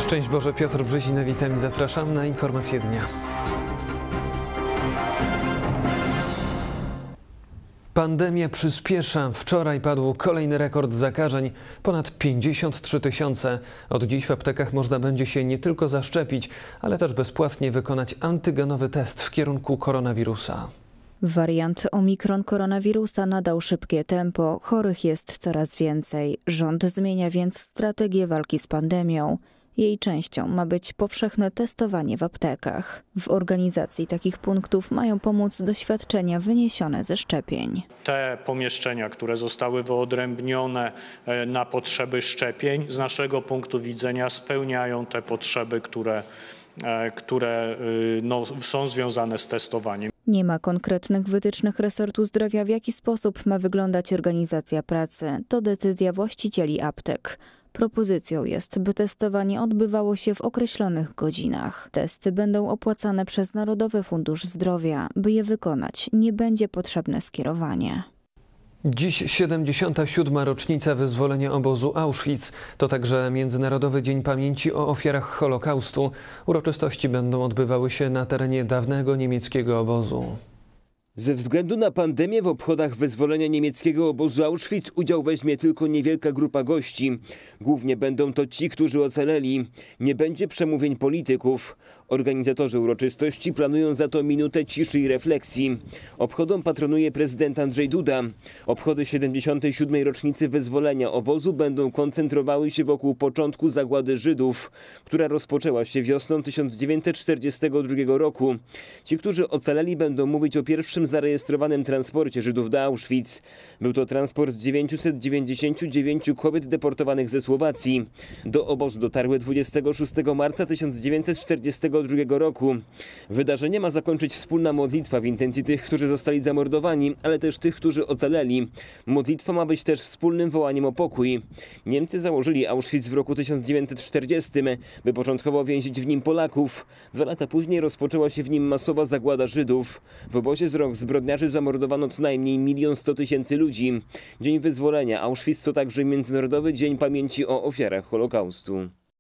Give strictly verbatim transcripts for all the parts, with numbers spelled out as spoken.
Szczęść Boże, Piotr Brzezina, witam i zapraszam na informacje dnia. Pandemia przyspiesza. Wczoraj padł kolejny rekord zakażeń, ponad pięćdziesiąt trzy tysiące. Od dziś w aptekach można będzie się nie tylko zaszczepić, ale też bezpłatnie wykonać antygenowy test w kierunku koronawirusa. Wariant Omikron koronawirusa nadał szybkie tempo, chorych jest coraz więcej. Rząd zmienia więc strategię walki z pandemią. Jej częścią ma być powszechne testowanie w aptekach. W organizacji takich punktów mają pomóc doświadczenia wyniesione ze szczepień. Te pomieszczenia, które zostały wyodrębnione na potrzeby szczepień, z naszego punktu widzenia spełniają te potrzeby, które, które no, są związane z testowaniem. Nie ma konkretnych wytycznych resortu zdrowia, w jaki sposób ma wyglądać organizacja pracy. To decyzja właścicieli aptek. Propozycją jest, by testowanie odbywało się w określonych godzinach. Testy będą opłacane przez Narodowy Fundusz Zdrowia. By je wykonać, nie będzie potrzebne skierowanie. Dziś siedemdziesiąta siódma rocznica wyzwolenia obozu Auschwitz. To także Międzynarodowy Dzień Pamięci o ofiarach Holokaustu. Uroczystości będą odbywały się na terenie dawnego niemieckiego obozu. Ze względu na pandemię w obchodach wyzwolenia niemieckiego obozu Auschwitz udział weźmie tylko niewielka grupa gości. Głównie będą to ci, którzy ocaleli. Nie będzie przemówień polityków. Organizatorzy uroczystości planują za to minutę ciszy i refleksji. Obchodom patronuje prezydent Andrzej Duda. Obchody siedemdziesiątej siódmej rocznicy wyzwolenia obozu będą koncentrowały się wokół początku zagłady Żydów, która rozpoczęła się wiosną tysiąc dziewięćset czterdziestego drugiego roku. Ci, którzy ocaleli, będą mówić o pierwszym zarejestrowanym transporcie Żydów do Auschwitz. Był to transport dziewięciuset dziewięćdziesięciu dziewięciu kobiet deportowanych ze Słowacji. Do obozu dotarły dwudziestego szóstego marca tysiąc dziewięćset czterdziestego drugiego roku. Wydarzenie ma zakończyć wspólna modlitwa w intencji tych, którzy zostali zamordowani, ale też tych, którzy ocaleli. Modlitwa ma być też wspólnym wołaniem o pokój. Niemcy założyli Auschwitz w roku tysiąc dziewięćset czterdziestym, by początkowo więzić w nim Polaków. Dwa lata później rozpoczęła się w nim masowa zagłada Żydów. W obozie z rąk zbrodniarzy zamordowano co najmniej milion sto tysięcy ludzi. Dzień wyzwolenia Auschwitz to także Międzynarodowy Dzień Pamięci o ofiarach Holokaustu.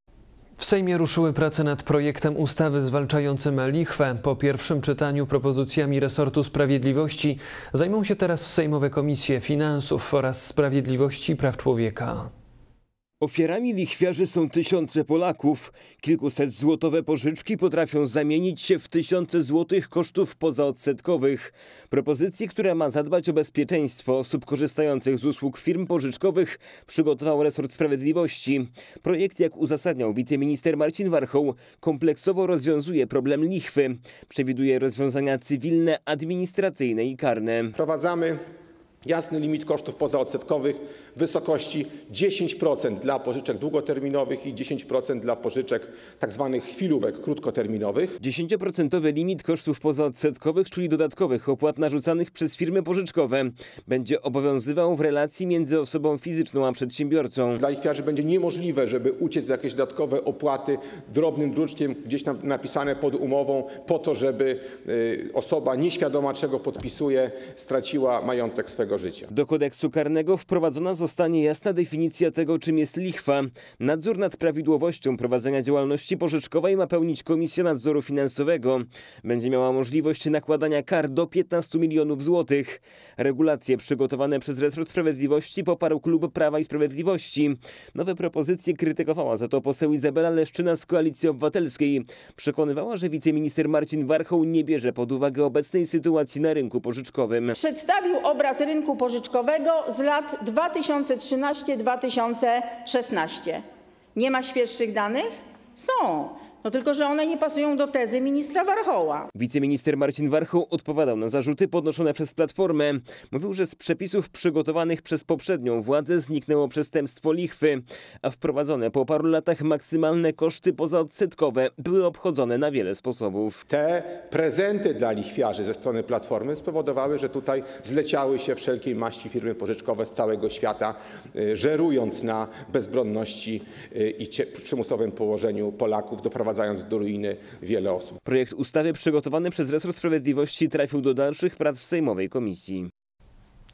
W Sejmie ruszyły prace nad projektem ustawy zwalczającym lichwę. Po pierwszym czytaniu propozycjami resortu sprawiedliwości zajmą się teraz sejmowe komisje finansów oraz sprawiedliwości i praw człowieka. Ofiarami lichwiarzy są tysiące Polaków. Kilkuset złotowe pożyczki potrafią zamienić się w tysiące złotych kosztów pozaodsetkowych. Propozycji, która ma zadbać o bezpieczeństwo osób korzystających z usług firm pożyczkowych, przygotował resort sprawiedliwości. Projekt, jak uzasadniał wiceminister Marcin Warchoł, kompleksowo rozwiązuje problem lichwy. Przewiduje rozwiązania cywilne, administracyjne i karne. Wprowadzamy jasny limit kosztów pozaodsetkowych w wysokości dziesięć procent dla pożyczek długoterminowych i dziesięć procent dla pożyczek tzw. chwilówek krótkoterminowych. dziesięcioprocentowy limit kosztów pozaodsetkowych, czyli dodatkowych opłat narzucanych przez firmy pożyczkowe, będzie obowiązywał w relacji między osobą fizyczną a przedsiębiorcą. Dla lichwiarzy będzie niemożliwe, żeby uciec w jakieś dodatkowe opłaty drobnym druczkiem gdzieś tam napisane pod umową po to, żeby osoba nieświadoma czego podpisuje straciła majątek swego życia. Do kodeksu karnego wprowadzona zostanie jasna definicja tego, czym jest lichwa. Nadzór nad prawidłowością prowadzenia działalności pożyczkowej ma pełnić Komisja Nadzoru Finansowego. Będzie miała możliwość nakładania kar do piętnastu milionów złotych. Regulacje przygotowane przez resort sprawiedliwości poparł Klub Prawa i Sprawiedliwości. Nowe propozycje krytykowała za to poseł Izabela Leszczyna z Koalicji Obywatelskiej. Przekonywała, że wiceminister Marcin Warchoł nie bierze pod uwagę obecnej sytuacji na rynku pożyczkowym. Przedstawił obraz rynku pożyczkowego z lat dwa tysiące trzynastego do dwa tysiące szesnastego. Nie ma świeższych danych? Są. No tylko, że one nie pasują do tezy ministra Warchoła. Wiceminister Marcin Warchoł odpowiadał na zarzuty podnoszone przez Platformę. Mówił, że z przepisów przygotowanych przez poprzednią władzę zniknęło przestępstwo lichwy, a wprowadzone po paru latach maksymalne koszty pozaodsetkowe były obchodzone na wiele sposobów. Te prezenty dla lichwiarzy ze strony Platformy spowodowały, że tutaj zleciały się wszelkiej maści firmy pożyczkowe z całego świata, żerując na bezbronności i przymusowym położeniu Polaków, doprowadzając do ruiny wiele osób. Projekt ustawy przygotowany przez resort sprawiedliwości trafił do dalszych prac w sejmowej komisji.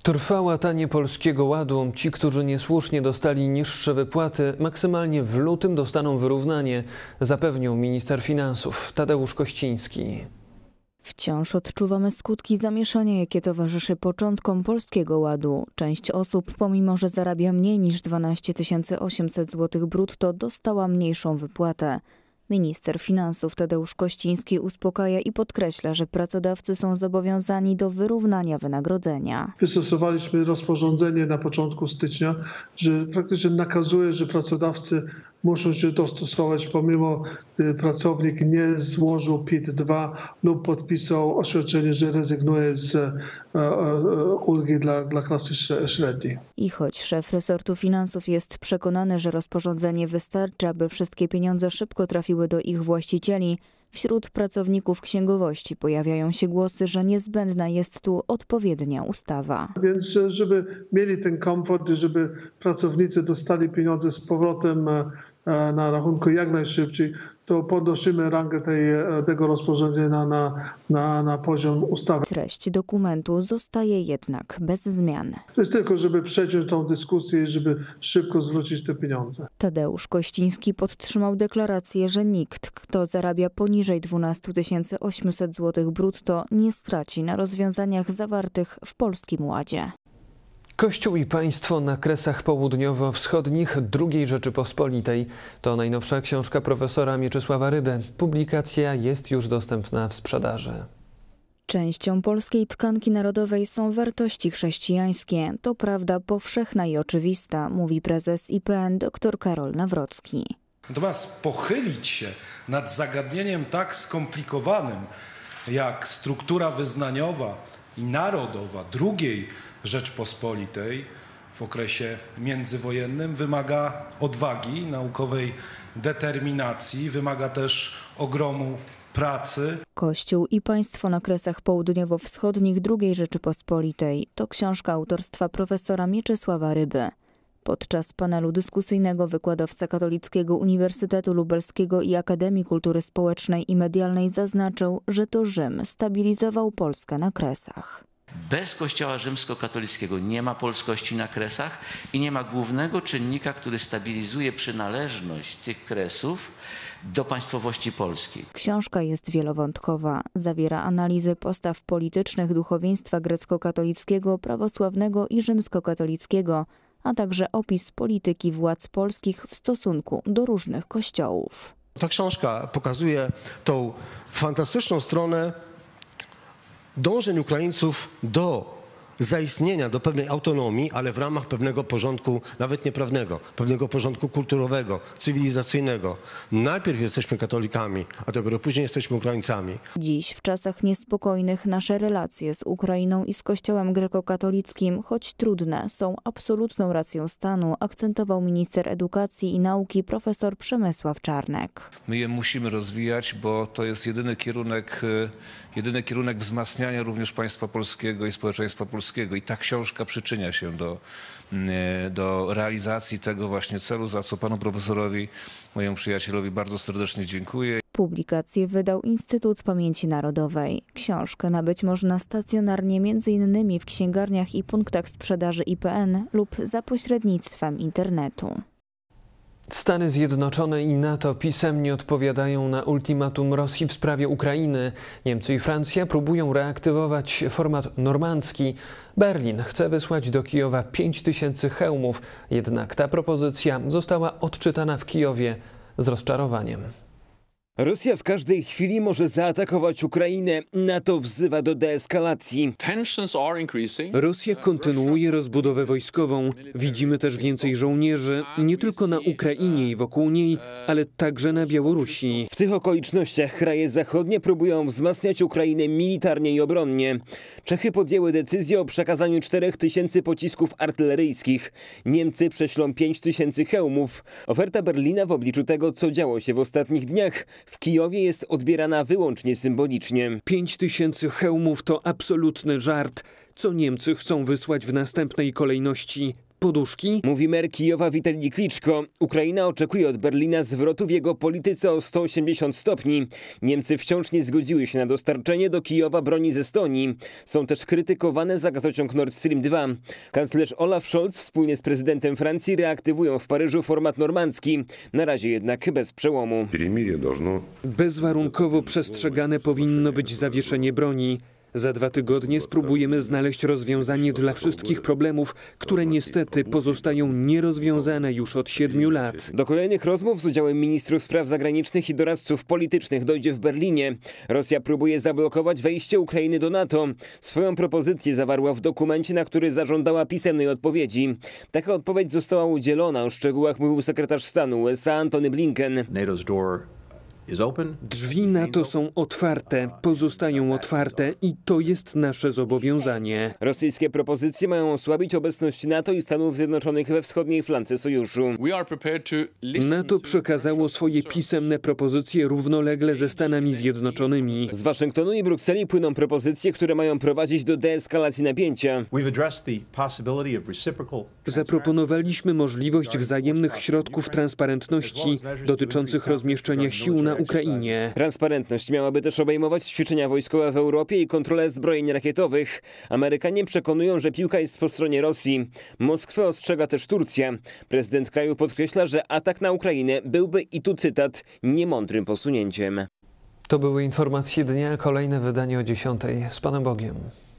Trwa łatanie Polskiego Ładu. Ci, którzy niesłusznie dostali niższe wypłaty, maksymalnie w lutym dostaną wyrównanie, zapewnił minister finansów Tadeusz Kościński. Wciąż odczuwamy skutki zamieszania, jakie towarzyszy początkom Polskiego Ładu. Część osób, pomimo że zarabia mniej niż dwanaście tysięcy osiemset złotych brutto, dostała mniejszą wypłatę. Minister finansów Tadeusz Kościński uspokaja i podkreśla, że pracodawcy są zobowiązani do wyrównania wynagrodzenia. Wystosowaliśmy rozporządzenie na początku stycznia, że praktycznie nakazuje, że pracodawcy muszą się dostosować, pomimo gdy pracownik nie złożył P I T dwa lub podpisał oświadczenie, że rezygnuje z e, e, ulgi dla, dla klasy średniej. I choć szef resortu finansów jest przekonany, że rozporządzenie wystarczy, aby wszystkie pieniądze szybko trafiły do ich właścicieli, wśród pracowników księgowości pojawiają się głosy, że niezbędna jest tu odpowiednia ustawa. Więc żeby mieli ten komfort, żeby pracownicy dostali pieniądze z powrotem na rachunku jak najszybciej, to podnosimy rangę tej, tego rozporządzenia na, na, na poziom ustawy. Treść dokumentu zostaje jednak bez zmian. To jest tylko, żeby przeciąć tą dyskusję i żeby szybko zwrócić te pieniądze. Tadeusz Kościński podtrzymał deklarację, że nikt, kto zarabia poniżej dwanaście tysięcy osiemset złotych brutto, nie straci na rozwiązaniach zawartych w Polskim Ładzie. Kościół i państwo na Kresach Południowo-Wschodnich drugiej Rzeczypospolitej. To najnowsza książka profesora Mieczysława Ryby. Publikacja jest już dostępna w sprzedaży. Częścią polskiej tkanki narodowej są wartości chrześcijańskie. To prawda powszechna i oczywista, mówi prezes I P N dr Karol Nawrocki. Natomiast pochylić się nad zagadnieniem tak skomplikowanym jak struktura wyznaniowa i narodowa drugiej Rzeczpospolitej w okresie międzywojennym wymaga odwagi, naukowej determinacji, wymaga też ogromu pracy. Kościół i państwo na Kresach Południowo-Wschodnich drugiej Rzeczypospolitej to książka autorstwa profesora Mieczysława Ryby. Podczas panelu dyskusyjnego wykładowca Katolickiego Uniwersytetu Lubelskiego i Akademii Kultury Społecznej i Medialnej zaznaczył, że to Rzym stabilizował Polskę na Kresach. Bez Kościoła rzymskokatolickiego nie ma polskości na Kresach i nie ma głównego czynnika, który stabilizuje przynależność tych Kresów do państwowości polskiej. Książka jest wielowątkowa. Zawiera analizy postaw politycznych duchowieństwa grecko-katolickiego, prawosławnego i rzymskokatolickiego, a także opis polityki władz polskich w stosunku do różnych kościołów. Ta książka pokazuje tą fantastyczną stronę dążeń Ukraińców do zaistnienia, do pewnej autonomii, ale w ramach pewnego porządku, nawet nie prawnego, pewnego porządku kulturowego, cywilizacyjnego. Najpierw jesteśmy katolikami, a dopiero później jesteśmy Ukraińcami. Dziś, w czasach niespokojnych, nasze relacje z Ukrainą i z Kościołem grekokatolickim, choć trudne, są absolutną racją stanu, akcentował minister edukacji i nauki profesor Przemysław Czarnek. My je musimy rozwijać, bo to jest jedyny kierunek, jedyny kierunek wzmacniania również państwa polskiego i społeczeństwa polskiego. I ta książka przyczynia się do, do realizacji tego właśnie celu, za co panu profesorowi, mojemu przyjacielowi bardzo serdecznie dziękuję. Publikację wydał Instytut Pamięci Narodowej. Książkę nabyć można stacjonarnie między innymi w księgarniach i punktach sprzedaży I P N lub za pośrednictwem internetu. Stany Zjednoczone i NATO pisemnie odpowiadają na ultimatum Rosji w sprawie Ukrainy. Niemcy i Francja próbują reaktywować format normandzki. Berlin chce wysłać do Kijowa pięć tysięcy hełmów, jednak ta propozycja została odczytana w Kijowie z rozczarowaniem. Rosja w każdej chwili może zaatakować Ukrainę. NATO wzywa do deeskalacji. Rosja kontynuuje rozbudowę wojskową. Widzimy też więcej żołnierzy, nie tylko na Ukrainie i wokół niej, ale także na Białorusi. W tych okolicznościach kraje zachodnie próbują wzmacniać Ukrainę militarnie i obronnie. Czechy podjęły decyzję o przekazaniu czterech tysięcy pocisków artyleryjskich. Niemcy prześlą pięć tysięcy hełmów. Oferta Berlina w obliczu tego, co działo się w ostatnich dniach, w Kijowie jest odbierana wyłącznie symbolicznie. Pięć tysięcy hełmów to absolutny żart. Co Niemcy chcą wysłać w następnej kolejności? poduszki? Mówi mer Kijowa Witalij Kliczko. Ukraina oczekuje od Berlina zwrotu w jego polityce o sto osiemdziesiąt stopni. Niemcy wciąż nie zgodziły się na dostarczenie do Kijowa broni z Estonii. Są też krytykowane za gazociąg Nord Stream dwa. Kanclerz Olaf Scholz wspólnie z prezydentem Francji reaktywują w Paryżu format normandzki. Na razie jednak bez przełomu. Bezwarunkowo przestrzegane powinno być zawieszenie broni. Za dwa tygodnie spróbujemy znaleźć rozwiązanie dla wszystkich problemów, które niestety pozostają nierozwiązane już od siedmiu lat. Do kolejnych rozmów z udziałem ministrów spraw zagranicznych i doradców politycznych dojdzie w Berlinie. Rosja próbuje zablokować wejście Ukrainy do NATO. Swoją propozycję zawarła w dokumencie, na który zażądała pisemnej odpowiedzi. Taka odpowiedź została udzielona. O szczegółach mówił sekretarz stanu U S A Antony Blinken. Drzwi NATO są otwarte, pozostają otwarte i to jest nasze zobowiązanie. Rosyjskie propozycje mają osłabić obecność NATO i Stanów Zjednoczonych we wschodniej flance sojuszu. NATO przekazało swoje pisemne propozycje równolegle ze Stanami Zjednoczonymi. Z Waszyngtonu i Brukseli płyną propozycje, które mają prowadzić do deeskalacji napięcia. Zaproponowaliśmy możliwość wzajemnych środków transparentności dotyczących rozmieszczenia sił na Ukrainie. Transparentność miałaby też obejmować ćwiczenia wojskowe w Europie i kontrolę zbrojeń rakietowych. Amerykanie przekonują, że piłka jest po stronie Rosji. Moskwę ostrzega też Turcja. Prezydent kraju podkreśla, że atak na Ukrainę byłby, i tu cytat, niemądrym posunięciem. To były informacje dnia, kolejne wydanie o dziesiątej. Z Panem Bogiem.